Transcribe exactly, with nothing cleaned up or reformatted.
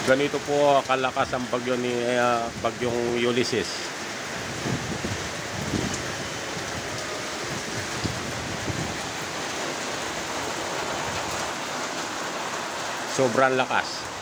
Ganito po kalakas ang bagyo ni uh, bagyong Ulysses. Sobrang lakas.